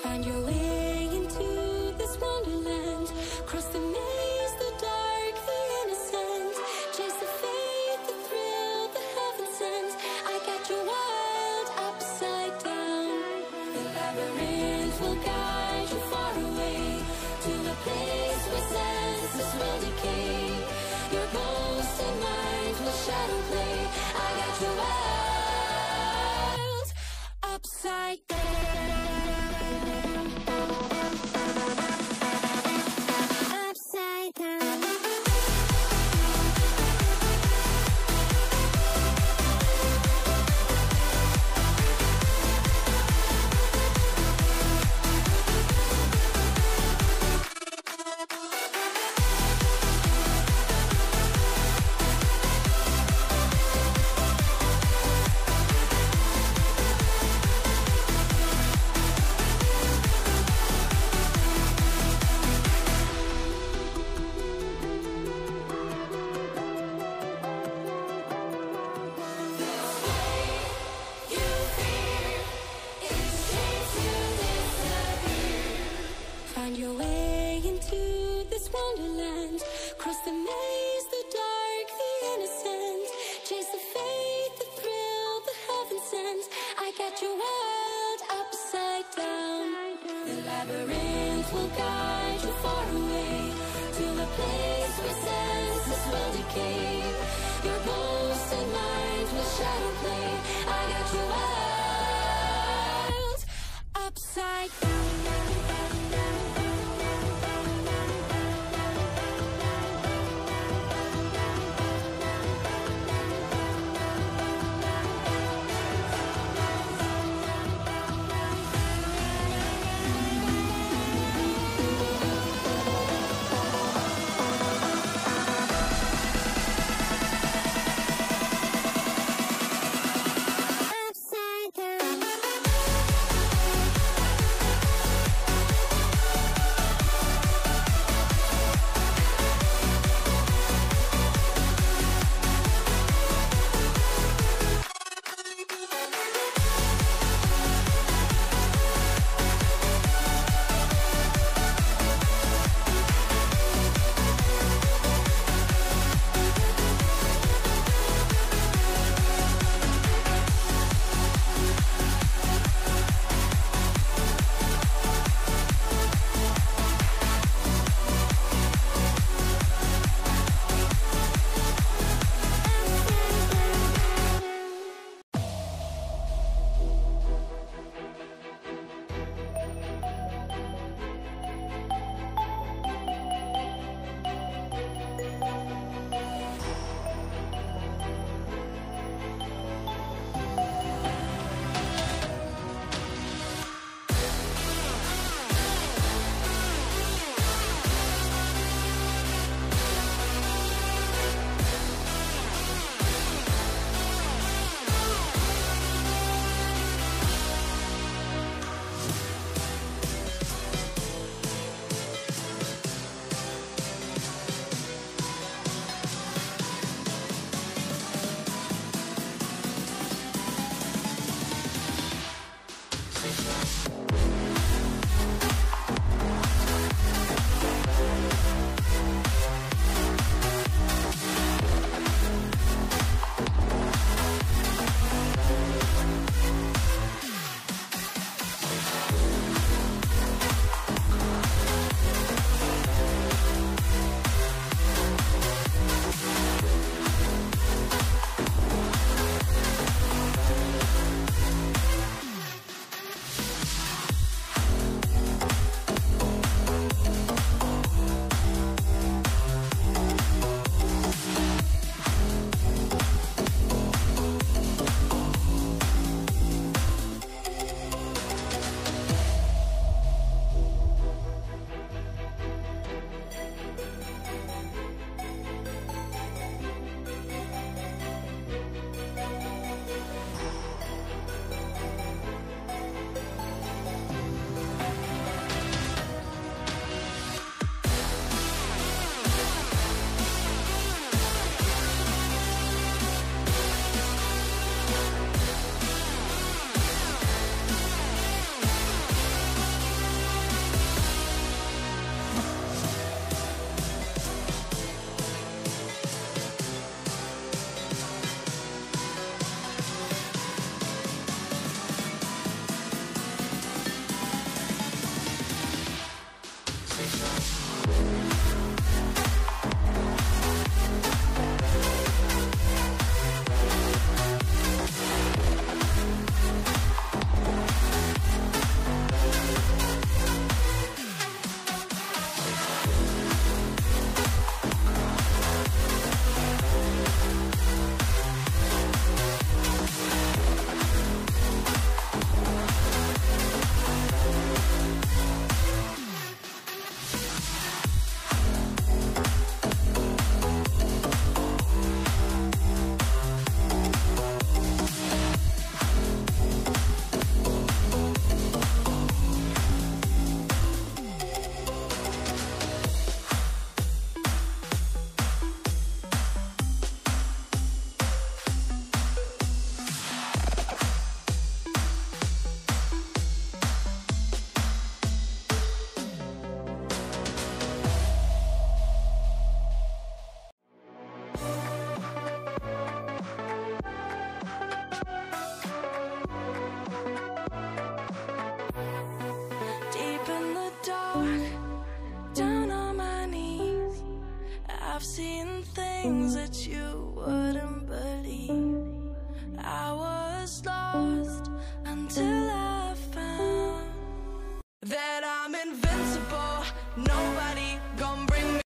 Find your way into this wonderland. Cross the maze, the dark, the innocent. Chase the faith, the thrill, the heaven sent. I got your world upside down. The labyrinth will guide you far away to the place where senses will decay. Your ghost and mind will shadow play. I got your world upside down. Upside down. Find your way into this wonderland. Cross the maze, the dark, the innocent. Chase the faith, the thrill, the heaven sent. I got your world upside down. The labyrinth will guide you far away to the place where senses will decay. Your ghost and mind will shadow play. I got your world upside down. I've seen things that you wouldn't believe. I was lost until I found that I'm invincible. Nobody gonna bring me